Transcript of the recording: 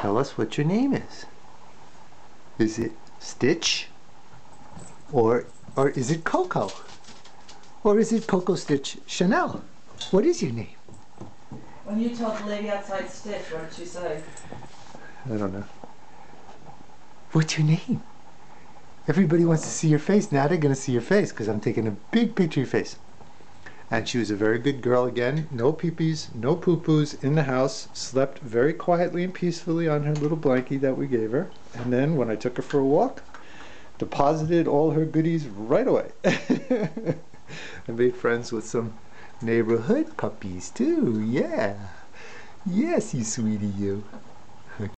tell us what your name is. Is it Stitch? Or is it Coco? Or is it Coco Stitch Chanel? What is your name? When you told the lady outside Stitch, what did she say? I don't know. What's your name? Everybody wants to see your face. Now they're going to see your face because I'm taking a big picture of your face. And she was a very good girl again. No peepees, no poo-poos in the house. Slept very quietly and peacefully on her little blankie that we gave her. And then when I took her for a walk, deposited all her goodies right away. I made friends with some neighborhood puppies too. Yeah. Yes, you sweetie, you.